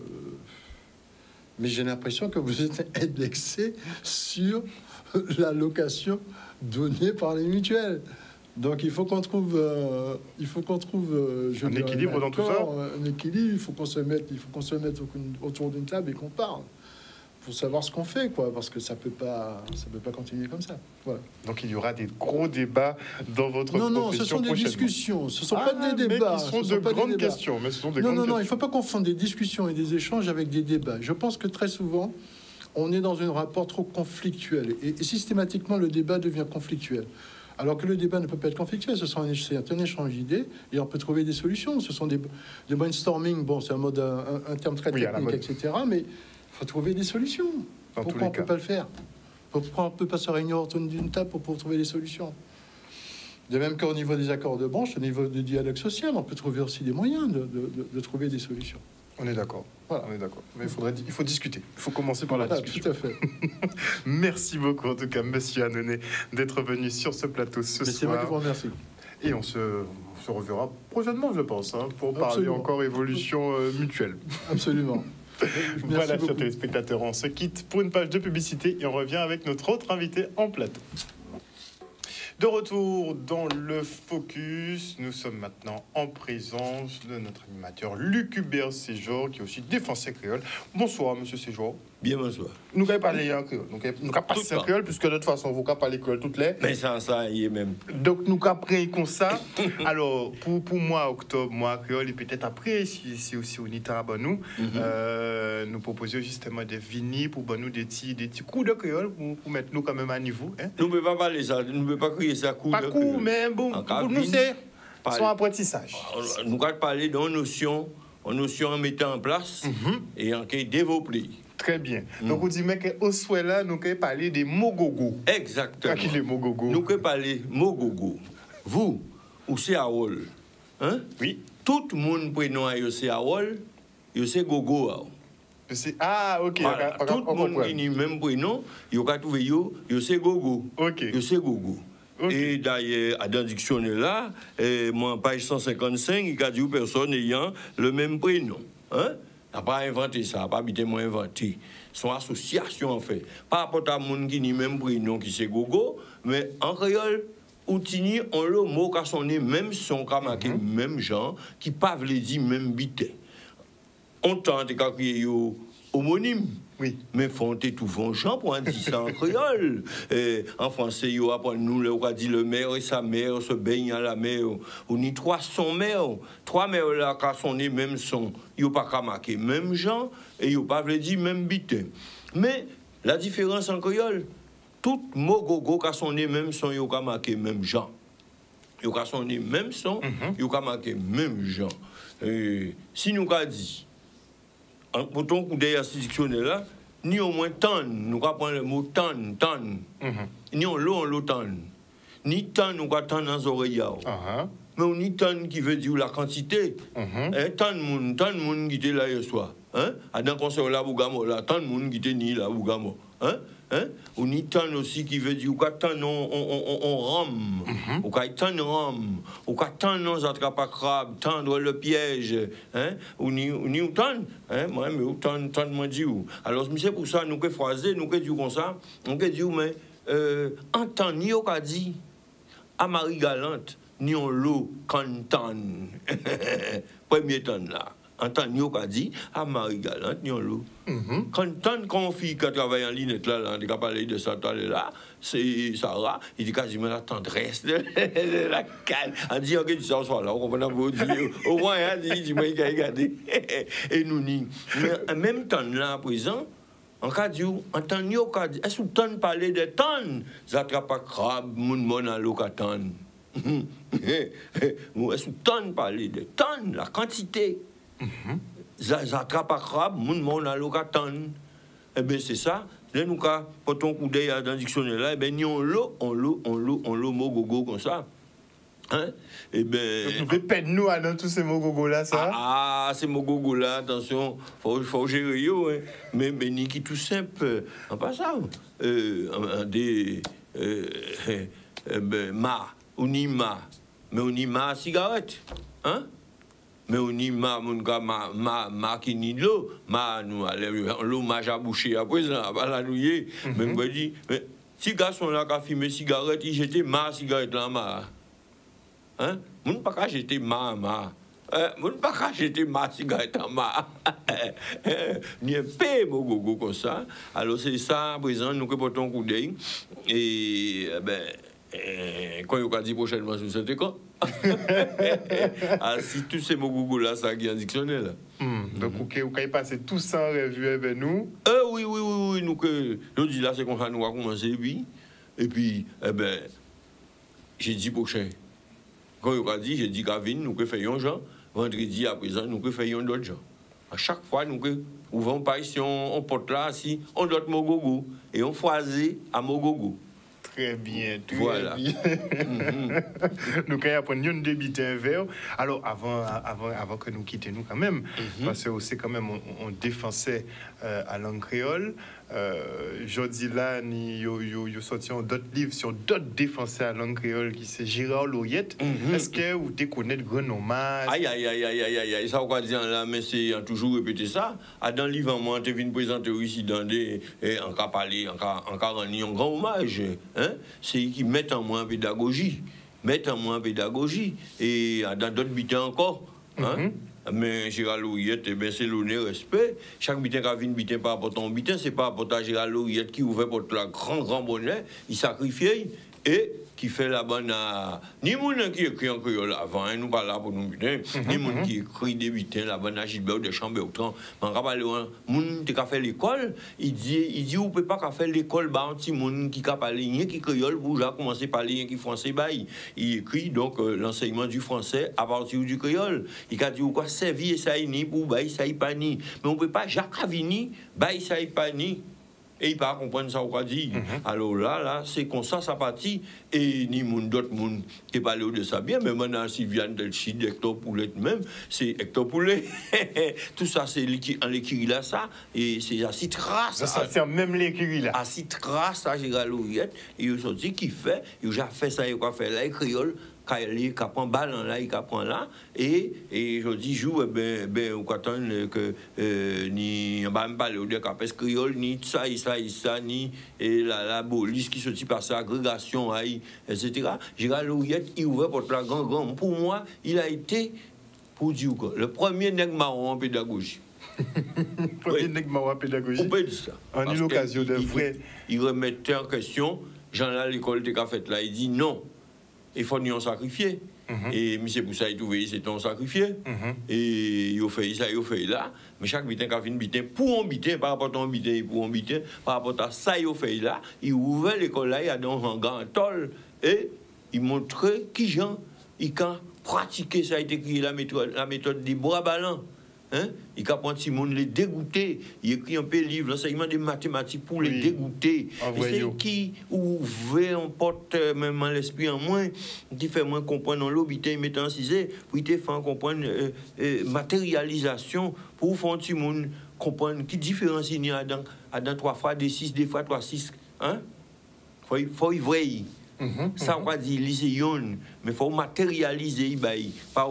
mais j'ai l'impression que vous êtes indexé sur la location donnée par les mutuelles. Donc, il faut qu'on trouve, euh, il faut qu'on trouve euh, je un dirais, équilibre dans tout ça. Un équilibre, il faut qu'on se mette, il faut qu'on se mette autour d'une table et qu'on parle. Pour savoir ce qu'on fait, quoi, parce que ça peut pas, ça peut pas continuer comme ça. Voilà. Donc il y aura des gros débats dans votre non, non, profession ce sont des discussions, ce sont ah, pas des débats. Mais qui sont ce de sont pas grandes des débats. questions. Mais ce sont des non, grandes non, non, questions. il faut pas confondre des discussions et des échanges avec des débats. Je pense que très souvent, on est dans un rapport trop conflictuel et, et systématiquement le débat devient conflictuel. Alors que le débat ne peut pas être conflictuel, ce sont un, un échange d'idées et on peut trouver des solutions. Ce sont des, des brainstorming, bon, c'est un mode, un, un terme très oui, technique, et cetera. Mais il faut trouver des solutions. Dans Pourquoi on ne peut pas le faire? Pourquoi on ne peut pas se réunir autour d'une table pour, pour trouver des solutions? De même qu'au niveau des accords de branche, au niveau du dialogue social, on peut trouver aussi des moyens de, de, de, de trouver des solutions. On est d'accord. Voilà. On est d'accord. Mais il faudrait, il faut discuter. Il faut commencer par la voilà, discussion. Tout à fait. Merci beaucoup, en tout cas, Monsieur Annonay, d'être venu sur ce plateau ce Mais soir. C'est moi qui vous remercie. Et on se, on se reverra prochainement, je pense, hein, pour Absolument. parler encore évolution euh, mutuelle. Absolument. Voilà, chers téléspectateurs, on se quitte pour une page de publicité et on revient avec notre autre invité en plateau. De retour dans le Focus, nous sommes maintenant en présence de notre animateur Luc Hubert Séjour, qui est aussi défenseur créole. Bonsoir, monsieur Séjour. Bien, bonsoir. Nous allons parler en créole. Nous allons passer en créole, puisque de toute façon, vous allez parler créole toutes les. Mais ça, ça y est même. Donc, nous allons prendre comme ça. Alors, pour, pour moi, octobre, moi, créole, et peut-être après, si, si aussi on y bon, nous, mm-hmm. euh, nous proposons justement des vinis pour bon, nous des petits, des petits coups de créole pour, pour mettre nous quand même à niveau. Hein? Nous ne pouvons pas parler ça, nous ne pouvons pas crier ça coup pas de coup, créole. mais bon, pour nous, c'est son apprentissage. Nous allons parler d'une notion, une notion en mettant en place mm-hmm. et en développer. Très bien. Mm. Donc, on dit qu'au souhait là, nous allons parler des mogogo. Exactement. Qui les mogogo? Nous allons parler mogogo. Vous, ou c'est à Wall. Hein? Oui. Tout le monde prénom à c'est à Wall, c'est gogo. Ah, ok. Voilà. Tout le monde qui a même prénom, il a trouvé c'est gogo. Ok. C'est gogo. Okay. Et d'ailleurs, dans le dictionnaire là, eh, moi, page cent cinquante-cinq, il a dit aux personnes ayant le même prénom. Hein? n'a pas inventé ça, n'a pas habité moi inventé. Son association en fait. Pas rapport à monde qui n'y même prénom qui c'est gogo, mais en créole, ou tini on le mot qui sonné même son qui marqué mm -hmm. même gens qui pas veut dire même bité. On tente qu'à crier homonyme. Oui. Mais font tout vont gens pour dire ça en créole. Et en français, yo après nous le on dit le maire et sa mère se baignent à la mer. On y trois son mère, trois mères là qui sont nés même son, yo pas qu'à marquer même gens et yo pas veut dire même bité. Mais la différence en créole, tout mot gogo qui sont nés même son yo qu'à marquer même gens. Yo qui sont nés même son, mm-hmm. yo qu'à marquer même gens. Et si nous qu'a dit pour ton coup d'œil à ce dictionnaire-là, ni au moins tan, nous allons prendre le mot tan, tan, mm-hmm. ni on l'eau, on l'eau tan, ni tan, nous allons tan dans les oreilles. Uh-huh. Mais on ni tan qui veut dire la quantité. Mm-hmm. Eh, tan moun, tan moun qui était là hier soir. Hein? À dans concert là, Bougamo, là, tan moun qui était ni là, Bougamo. Hein? Hein? On y tan aussi qui veut dire ou tan on on on rame ou tan rame ou tan on attrape à crabe tendre le piège hein on y on y tan hein moi mais tan tan moi dit ou alors c'est pour ça nous que phraser nous que dire comme ça on que dire mais euh en temps ni au ka dit à Marie Galante ni on l'eau cantan premier temps là en tant que dit à Marie Galante, ni on l'eau. Quand tant qu'on fille qui travaille en ligne là, là, on a parlé de ça là, c'est Sarah, il dit quasiment la tendresse de la canne. On dit ok, ça soit là, on va vous dire au moins il dit, il dit moi il a regardé et nous ni. Mais en même temps là à présent, en cas de en tant que dit, est-ce que tant parler de tant, j'attrape pas crabe, mon mon à l'ocatan. Est-ce que tant parler de tant, la quantité. J'attrape à crabe, mon monde à l'ocatan. Eh bien, c'est ça. Là, nous, quand on coup d'œil dans le dictionnaire là, eh bien, on l'eau, on l'eau, on l'eau, on l'eau, mot gogo comme ça. Hein? Eh bien. Nous répète-nous à tous ces mots gogo là, ça. Ah, ces mots gogo là, attention, faut, faut gérer yo, hein. Mais, mais, ni qui tout simple, en passant, euh, des. Euh, euh, ben, ma, ou ni ma. mais on y ma cigarette. Hein? Mais on y ma, mon gars, ma, ma, ma, qui ni de l'eau, ma, nous, l'eau m'a jabouché à présent, à la nouiller. Mais je me dis, mais si garçon là qui a fumé cigarette, il jetait ma cigarette là, ma. Hein? Mon pas qu'à jeter ma, ma. Mon pas qu'à jeter ma cigarette en ma. Ni un peu, mon gogo, comme ça. Alors c'est ça, à présent, nous que portons un coup d'œil. Et, ben, quand il a dit prochainement sur cet écran. Ah, si tous ces mots Google là, ça qui est en dictionnaire. Mm. Donc, vous avez passé tout ça en revue avec nous? Euh, oui, oui, oui, oui. Nous, que, nous dit là, c'est qu'on va nous commencer. Et puis, et puis eh ben, j'ai dit prochain. Quand il a dit, j'ai dit qu'à venir, nous que faisons gens. Vendredi à présent, nous que faisons d'autres gens. À chaque fois, nous que ouvrons pas ici, on, on porte là, si on doit Mogogo. Et on choisit à Mogogo. Très bien, très voilà. bien. Mm-hmm. Nous allons apprendre une débiter un verre. Alors, avant, avant, avant que nous quittions, nous quand même, mm-hmm. parce que c'est quand même, on, on défensait euh, à langue créole. Euh, je dis là, nous avons sorti d'autres livres sur d'autres défenseurs à langue créole qui c'est Gérard Lauriette. Mm-hmm. Est-ce que vous connaissez le grand hommage? Aïe, aïe, aïe, aïe, aïe, aïe, aïe, ça, on va dire là, mais c'est toujours répéter ça. À dans le livre, moi, tu viens présenter ici dans des. En cas parler, en cas en grand hommage. Hein? C'est qui mettent en moins en pédagogie. Mettent en moins en pédagogie. Et dans d'autres butins encore. Hein? Mm-hmm. Mais Gérard Lauriette, eh ben, c'est l'honneur, respect. Chaque bitin qui a vu un bitin par rapport à ton bitin, c'est pas rapport à Gérard Lauriette qui ouvre pour le grand, grand bonheur. Il sacrifie et qui fait la bonne à. Ni moun qui écrit en créole avant, hein, nous pas là pour nous bitin. Ni moun qui écrit des bitins, la bonne à Gilbert de Chambéotran. Mais on va moun qui a fait l'école, il dit, il dit, ou peut pas faire l'école, bah, un petit moun qui a parlé, rien qui créole, pour déjà commencer à parler, rien qui français, bah, il, il écrit donc euh, l'enseignement du français à partir du créole. Il a dit, ou quoi, servir ça y ni, pour bah, ça y pas ni. Mais on peut pas, Jacques Avini, bah, ça y pas ni. Et il ne peut pas comprendre ça qu'on dit. Mm-hmm. Alors là, là c'est comme ça, ça partit. Et ni moun d'autres moun qui parlent de ça bien, mais maintenant, Sylviane Delchid, Hector Poulet même, c'est Hector Poulet. Tout ça, c'est en l'écrit là, ça. Et c'est assez trace. Ça, ça c'est même l'écrit là. Assez trace, ça, Gérard Lauriette. Et ils ont dit qu'il fait, il a fait ça, il a fait là, il créole. Il prend ballon là, il prend là, et, et je dis, joue, ben, ben, on attend que euh, ni, on va me parler de capes créole, ni ça, ça, ça, ni et la, la police qui se dit par sa agrégation, et cetera. Gérard Lauriette, il ouvre pour la grand grand. Pour moi, il a été, pour dire quoi, le premier nègre marron en pédagogie. Premier nègre marron en pédagogie. On peut dire ça. En une occasion de vrai. Il remettait en question, Jean là, l'école de fait là, il dit non. Il faut nous sacrifier. Mm-hmm. Et M. Poussa est trouvé, c'est un sacrifié. Mm-hmm. Et il a fait ça, il a fait là. Mais chaque bitin qui a fait un bitin, pour un bitin, par rapport à un bitin, pour un bitin, par rapport à ça, il a fait là. Il ouvrait l'école là, il a dans un gant tol. Et il montrait qui gens, il a pratiqué ça, il a écrit la méthode, la méthode des bras ballants. Hein? Il a appris Simon les dégoûter. Il écrit un peu de livre, l'enseignement des mathématiques pour oui. les dégoûter. C'est qui ouvre un porte même l'esprit en moins, qui fait moins comprendre l'obité, il met en cisé, pour te faire comprendre euh, euh, matérialisation, pour faire Simon comprendre qui différencie dans, dans trois fois des six, des fois trois six. Hein? Faut, faut y voir. Mm-hmm, ça, on va dire lycéon, mais il faut matérialiser par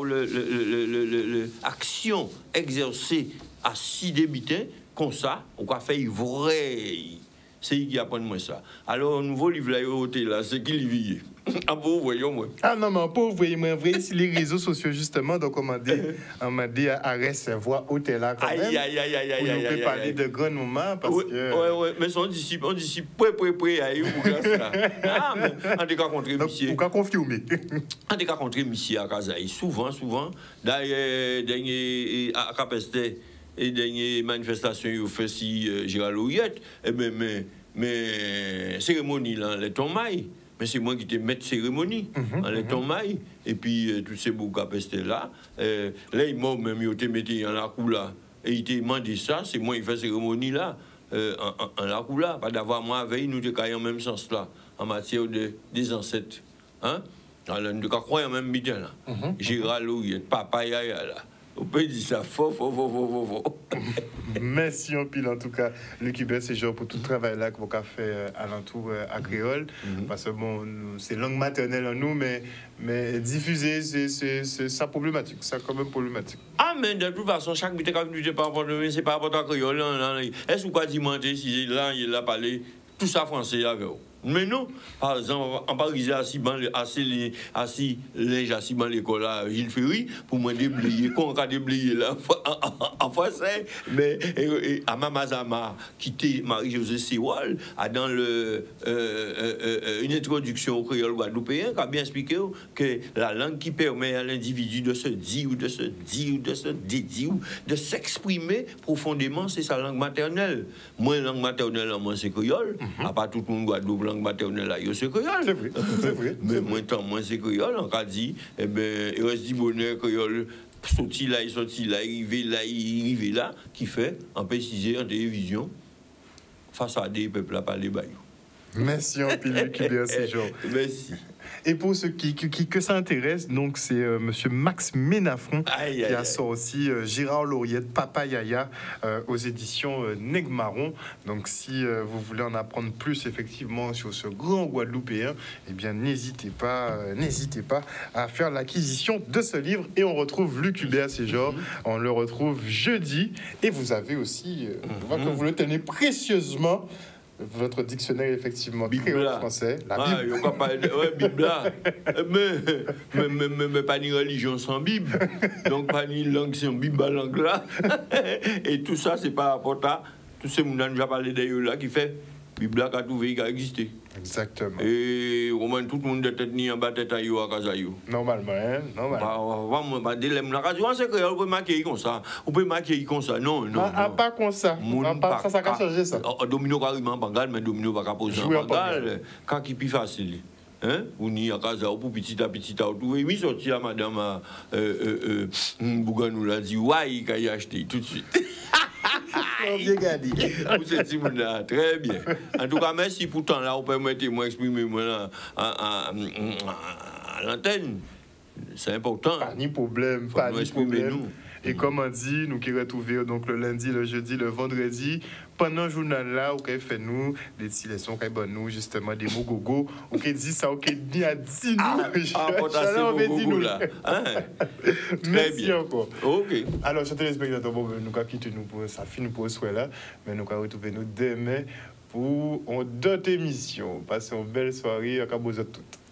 l'action exercée à six débitants, comme ça, on va faire vrai. C'est qui apprend moi ça. Alors, un nouveau livre là, là c'est qui livre? Ah bon, voyons moi. Ah non, mais pour vous moi vrai, si les réseaux sociaux justement, donc on m'a dit, on m'a dit à recevoir hôtel là quand même. Aïe aïe aïe aïe aïe aïe. On peut parler de grands moments parce ouais, que. Ouais ouais, mais son disciple, on disciple près près près à où là. Ah mais en tout cas contre monsieur. Pour confirmer. En tout cas contre monsieur à Kazaï, souvent souvent d'ailleurs dernier à Capesté et dernière manifestation il fait si Gérard Lauriette et ben mais mais cérémonie là les tomailles. Mais c'est moi qui te mets cérémonie en les tomailles et puis euh, tous ces beaux capestés là euh, là ils m'ont même ils te mis en la coula et ils te demandé ça c'est moi qui fais cérémonie là euh, en, en, en la coula pas d'avoir moi avec nous te cailler en même sens là en matière de des ancêtres hein alors nous te croire en même bien là Gérard Lauriette papa yaya là On peut dire ça fort, fort, fort, fort, fort, fort. Merci en pile, en tout cas, Luc Hubert, c'est genre pour tout le travail là qu'on a fait à l'entour à créole. Mm-hmm. Parce que bon, c'est langue maternelle en nous, mais, mais diffuser, c'est ça problématique. C'est quand même problématique. Ah, mais de toute façon, chaque bité quand tu pas c'est pas rapport à créole. Est-ce que vous avez dit, si là, il a parlé, tout ça français avec vous? Mais non, par exemple, en Paris, assis assis assis linge assis dans l'école à Gilles Ferry pour moi déblayer, qu'on a déblayé là en français, mais à Mamazama qui était Marie-Josée Sewall a dans le euh, euh, euh, une introduction au créole guadeloupéen qui a bien expliqué que la langue qui permet à l'individu de se dire ou de se dire ou de se dédier ou de s'exprimer profondément, c'est sa langue maternelle. Moi, langue maternelle, moi c'est créole, mm-hmm. à part tout le monde guadeloupe maternelle là, c'est créole. C'est vrai, c'est vrai. Mais moins tant, moins c'est créole. On a dit, eh bien, il reste du bonheur créole, sorti là, il sorti là, arrivé là, il arrivé là, qui fait, en précisé en télévision, face à des peuples à parler bayou. Merci en pile, Luc Hubert, c'est genre. Merci. Et pour ceux qui, qui, qui que ça intéresse, donc c'est euh, Monsieur Max Ménafron aïe, qui aïe, a sorti euh, Gérard Lauriette, Papa Yaya euh, aux éditions euh, Negmaron. Donc si euh, vous voulez en apprendre plus effectivement sur ce grand Guadeloupéen, eh bien n'hésitez pas, euh, n'hésitez pas à faire l'acquisition de ce livre. Et on retrouve Luc Hubert, c'est genre, on le retrouve jeudi. Et vous avez aussi, euh, je vois que vous le tenez précieusement. Votre dictionnaire, effectivement, créole français. La ah, Bible. Ah, pas ouais, Bible mais, mais, mais, mais, mais pas ni religion sans Bible. Donc, pas ni langue sans Bible, langue là. Et tout ça, c'est par rapport à tous ces gens qui ont déjà parlé d'ailleurs là qui fait Bible qui a trouvé, qui a existé. Exactement. Et au moins tout le monde de tête ni en bas tête à yo à Kazayo. Normalement, hein? Normalement. Bah, bah, bah, délai, la radio, c'est que on peut marquer comme ça. On peut marquer comme ça. Non, non. Ah, pas comme ça. Ah, pas, ça, ça a changé ça. Domino carrément bangal, mais domino pas qu'à poser en bangal. Quand qui plus facile. Hein? On y a Kazayo pour petit à petit à trouver. Oui, sorti à madame euh euh euh Bouganou l'a dit, ouais, qu'il a acheté tout de suite. Bien gardé. Très bien. En tout cas, merci pour temps là, vous permettez moi exprimer moi là à, à, à, à l'antenne. C'est important. Pas ni problème, pas ni problème. Nous. Et comme on dit, nous qui retrouvons donc le lundi, le jeudi, le vendredi, pendant le journal là, ok, fait nous des petits leçons, ok, bon nous justement des mots gogo, ok, dit ça, ok, bien dit nous. Ah, ah dit nous là. Hein? Très Merci bien. Encore. Ok. Alors, chers téléspectateurs, bon, nous allons quitter nous pour ça finit pour ce soir là, mais nous allons retrouver nous demain pour une autre émission. Passez une belle soirée, à Cabozot toutes.